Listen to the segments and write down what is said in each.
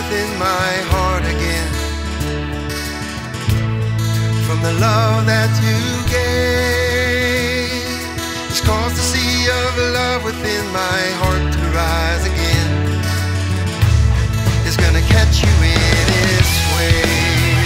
within my heart again, from the love that you gave. It's caused the sea of love within my heart to rise again. It's gonna catch you in its way.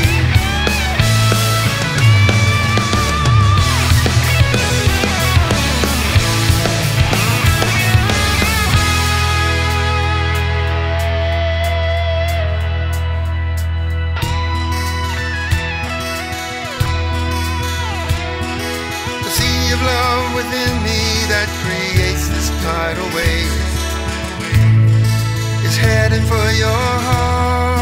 Of love within me that creates this tidal wave is heading for your heart.